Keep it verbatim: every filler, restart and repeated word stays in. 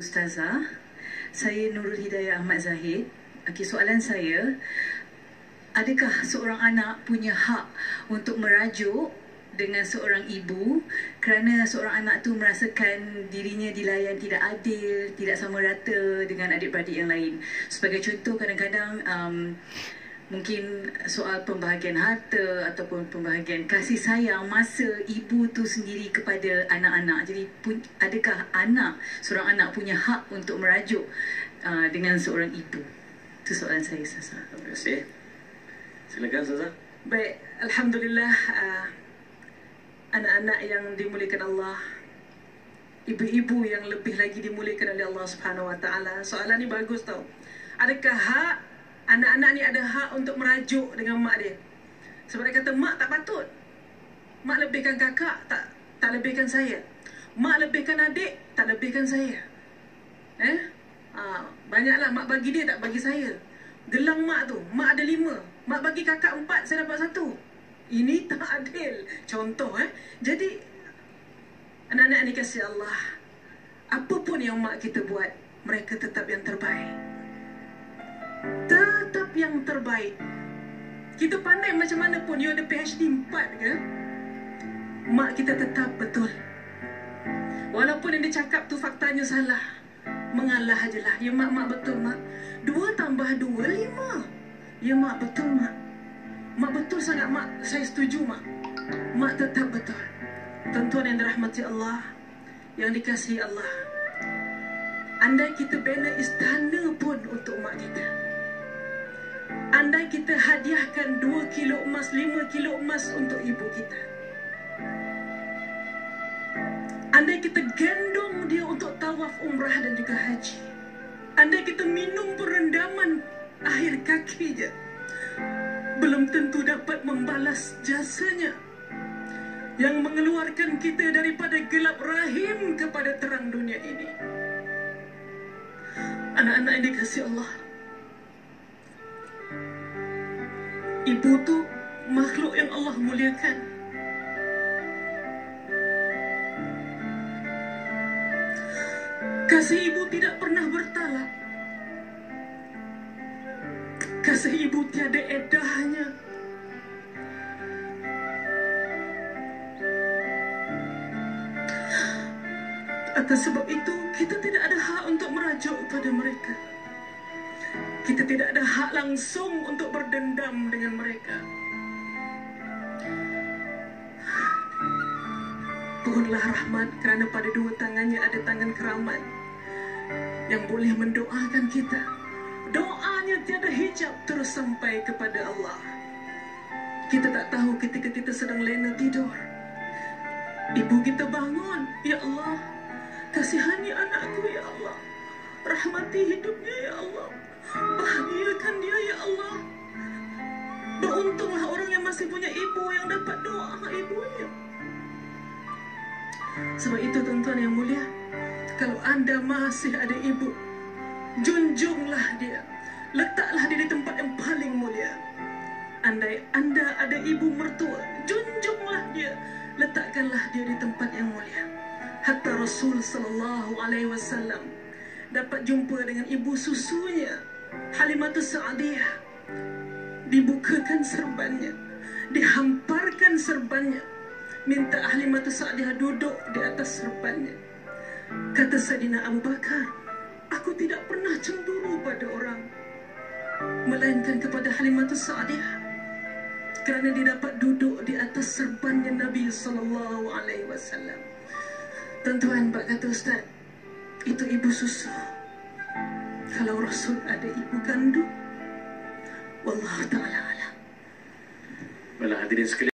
Ustazah, saya Nurul Hidayah Ahmad Zahid. Okay, soalan saya, adakah seorang anak punya hak untuk merajuk dengan seorang ibu kerana seorang anak tu merasakan dirinya dilayan tidak adil, tidak sama rata dengan adik-beradik yang lain? Sebagai contoh, kadang-kadang um, mungkin soal pembahagian harta ataupun pembahagian kasih sayang masa ibu tu sendiri kepada anak-anak. Jadi pun, adakah anak, seorang anak punya hak untuk merajuk uh, dengan seorang ibu? Itu soalan saya, Ustazah. Terima kasih. Silakan, Ustazah. Baik, Alhamdulillah, uh, anak-anak yang dimuliakan Allah, ibu-ibu yang lebih lagi dimuliakan oleh Allah Subhanahu Wa Taala. Soalan ni bagus tau. Adakah hak anak-anak ni ada hak untuk merajuk dengan mak dia? Sebab dia kata mak tak patut. Mak lebihkan kakak, tak tak lebihkan saya. Mak lebihkan adik, tak lebihkan saya. Eh? Ha, banyaklah mak bagi dia, tak bagi saya. Gelang mak tu, mak ada lima. Mak bagi kakak empat, saya dapat satu. Ini tak adil. Contoh eh. Jadi anak-anak ni kasih Allah, apapun yang mak kita buat, mereka tetap yang terbaik. Tetap yang terbaik. Kita pandai macam mana pun, you ada P H D empat ke, mak kita tetap betul. Walaupun yang dia cakap tu faktanya salah, mengalah ajalah. Ya mak, mak betul mak. Dua tambah dua, lima. Ya mak betul mak. Mak betul sangat mak. Saya setuju mak. Mak tetap betul. Tuan-tuan yang dirahmati Allah, yang dikasihi Allah, andai kita bina istana pun untuk mak kita, andai kita hadiahkan dua kilo emas, lima kilo emas untuk ibu kita, andai kita gendong dia untuk tawaf umrah dan juga haji, andai kita minum perendaman akhir kaki je, belum tentu dapat membalas jasanya yang mengeluarkan kita daripada gelap rahim kepada terang dunia ini. Anak-anak yang dikasihi Allah, ibu tu makhluk yang Allah muliakan. Kasih ibu tidak pernah bertalak. Kasih ibu tiada edahnya. Atas sebab itu, kita tidak ada hak untuk merajuk pada mereka. Kita tidak ada hak langsung untuk berdendam dengan mereka. Pohonlah rahmat kerana pada dua tangannya ada tangan keramat yang boleh mendoakan kita. Doanya tiada hijab terus sampai kepada Allah. Kita tak tahu ketika kita sedang lena tidur, ibu kita bangun, ya Allah, kasihani anakku ya Allah, rahmati hidupnya ya Allah, bahagiakan dia ya Allah. Beruntunglah orang yang masih punya ibu yang dapat doa ibunya. Sebab itu tuan-tuan yang mulia, kalau anda masih ada ibu, junjunglah dia, letaklah dia di tempat yang paling mulia. Andai anda ada ibu mertua, junjunglah dia, letakkanlah dia di tempat yang mulia. Hatta Rasul sallallahu alaihi wasallam dapat jumpa dengan ibu susunya, Halimatus Sa'diyah. Dibukakan serbannya, dihamparkan serbannya, minta Halimatus Sa'diyah duduk di atas serbannya. Kata Saidina Abu Bakar, aku tidak pernah cemburu pada orang, melainkan kepada Halimatus Sa'diyah, kerana dia dapat duduk di atas serbannya Nabi sallallahu alaihi wasallam. Tuan-tuan, Pak kata Ustaz, itu ibu susu. Kalau Rasul ada ibu kandung, wallahu ta'ala alam. Baiklah, hadirin sekalian.